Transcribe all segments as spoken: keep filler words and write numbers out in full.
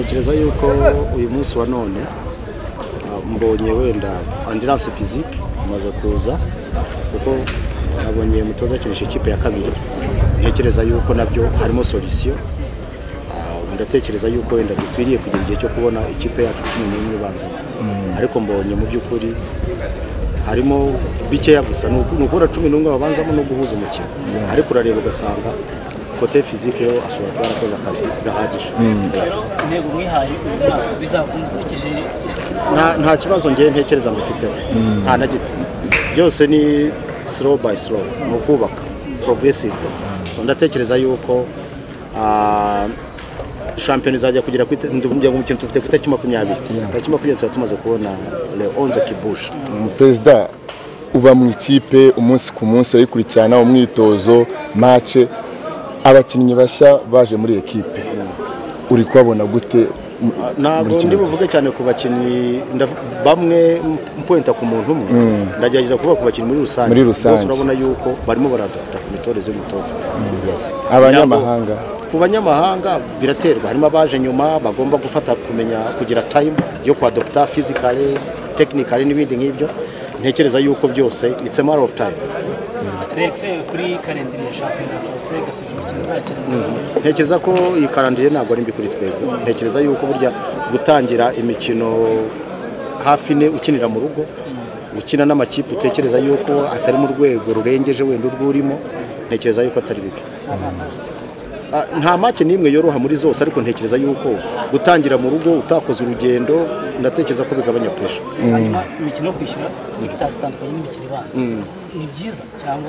Ntekereza yuko uyu munsi wa none mbonye wenda endurance physique imaze kuza kuko nabonye mutoza kinisha ikipe ya kabiri. Ntekereza yuko nabyo harimo solution. Ndatekereza yuko wenda dukwiriye kugira igihe cyo kubona ikipe yacu cumi n'imwe banza. Ariko mbonye mu by'ukuri harimo bikeya gusa nukora cumi n'umwe babanzamo no guhuza umukino. Ariko urareba ugasanga kote physique yo ashobora kuba arakoze akazi gahagije. Intego mwihaye bizakurikije nta nta kibazo ngiye ntekereza mbifite. Nta na gito. Byose ni slow by slow no kubaka progressive. So ndatekereza yuko ah champion izajya kugira kwite ndumye mu kintu tufite kutaki makumyabiri. Kutaki makumyabiri tumaze kubona le onze kibusha. President uba mu ikipe umunsi ku munsi ayikurikirana umwitozo match abakinnyi bashya baje muri ekipe uri kwabona gute? Ntabwo ndi buvuge cyane ku bakinnyi bamwe mpointa ku muntu umwe ndagerageza kuvuga ku bakinnyi muri rusange. Muri rusange urabona yuko barimo baradapta ku mitoreze y'umutoza. Yes. Abanyamahanga ku banyamahanga biraterwa, harimo abaje nyuma bagomba gufata kumenya kugira time yo kwadopta physically technically n'ibindi nk'ibyo. Ntekereza yuko byose it's a matter of time. Rexe kuri calendrier ya championnat sotse gasugira imikino zakina. Ntekereza ko iyi calendrier ntabwo ari mbi kuri twebwe. Ntekereza yuko burya gutangira imikino hafi ne ukinira mu rugo ukina n'amakipe utekereza yuko atari mu rwego rurengeje wenda urwurimo. Ntekereza yuko atari bibi. Nta make nimwe yoroha muri zose, ariko ntekereza yuko gutangira mu rugo utakoze urugendo ndatekereza ko bigabanya pressure. Imikino yo kwishyura fixtures zitandukanye n'imikino ibanza ni byiza cyangwa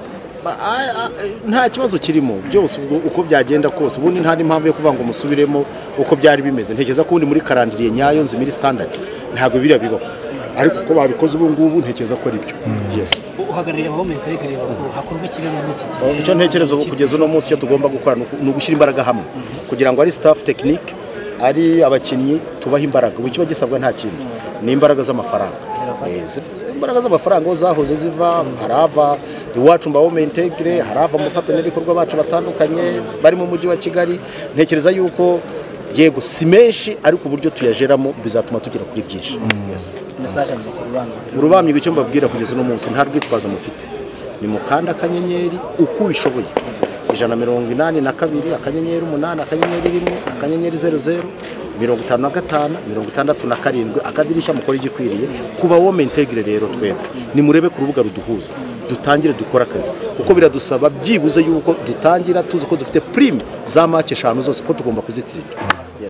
nta kibazo kirimo. Byose uko byagenda kose ubundi nta n'impamvu yo kuvuga ngo musubiremo uko byari bimeze. Ntekereza ko undi muri calendrier nyayo nzi muri standard ntabwo biriya bibaho, ariko uko babikoze ubu ngubu ntekereza ko ari byo. Yes. Uhagarariye Homme Integres hakorwa ikirego muri iki gihe. Icyo ntekereza kugeza uno munsi cyo tugomba gukora no gushyira imbaraga hamwe kugira ngo ari staff technique ari abakinnyi tubaha imbaraga. Ubu kiba gisabwa nta kindi ni imbaraga z'amafaranga. Imbaraga z'amafaranga zahoze ziva harava iwacu mba Homme Integres, harava mufatanyabikorwa bacu batandukanye bari mu mujyi wa Kigali. Ntekereza yuko yego si menshi ariko uburyo tuyajeramo bizatuma tugira kuri byinshi. Yes. Message mu kubanza. Urubamye bicyo mbabwira kugeza uno munsi nta rwitwaza mufite. Ni mukanda akanyenyeri uko bishoboye. ijana na mirongo inani na kabiri akanyenyeri umunani akanyenyeri rimwe akanyenyeri zeru zeru mirongo itanu na gatanu mirongo itandatu na karindwi akadirishya mukora igikwiriye. Kuba Homme Integres rero twebwe ni murebe ku rubuga ruduhuza dutangire dukora akazi kuko biradusaba byibuze yuko dutangira tuzi ko dufite prime za match eshanu zose ko tugomba kuzitsinda.